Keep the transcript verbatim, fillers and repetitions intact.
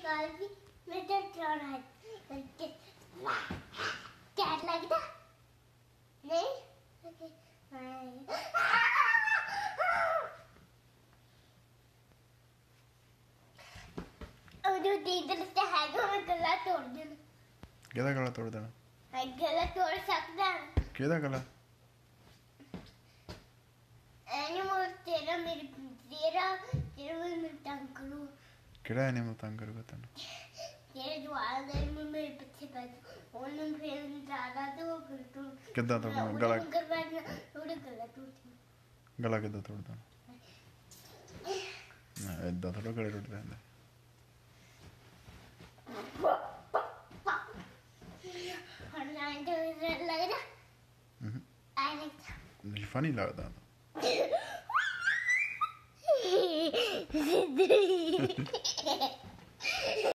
ਅਕਾਲ ਜੀ ਮੈਂ ਤਾਂ ਚਾਹਣਾ ਕਿ ਕੈਟ ਲੱਗਦਾ ਨਹੀਂ ਉਹ ਜੋ ਦੀਦਰ ਤੇ ਹੈਗਾ ਮੈਂ ਗਲਾ ਤੋੜ ਦੇਣਾ ਕਿਹਦਾ ਗਲਾ ਤੋੜ ਦੇਣਾ ਹੈ ਗਲਾ ਤੋੜ ਸਕਦਾ ਕਿਹਦਾ ਗਲਾ ਐਨੀਮਲ ਤੇਰਾ ਮੇਰੇ ਤੇਰਾ ਤੇਰਾ ਮੈਨੂੰ ਤੰਗ ਕਰੂ ਕਿਹੜਾ ਐਨੀਮਲ ਤੰਗ ਕਰੂਗਾ ਤੈਨੂੰ ਤੇਰੇ ਜਵਾਲ ਦੇ ਮੈਂ ਮੇਰੇ ਪਿੱਛੇ ਪੈ ਉਹਨੂੰ ਫੇਰ ਜ਼ਿਆਦਾ ਤੋਂ ਫਿਰ ਤੂੰ ਕਿੱਦਾਂ ਤੋੜਨਾ ਗਲਾ ਕਰਵਾਣਾ ਥੋੜਾ ਗਲਾ ਤੋੜ ਗਲਾ ਕਿੱਦਾਂ ਤੋੜ ਦੇਣਾ ਨਾ ਏਦਾਂ ਥੋੜਾ ਗਲੇ ਟੁੱਟਦੇ ਹੁੰਦੇ ਹੁਣ ਨਾ ਇੰਟਰ ਲੱਗਦਾ ਹੂੰ ਆਈ ਲਾਈਕ ਫਨੀ ਲੱਗਦਾ that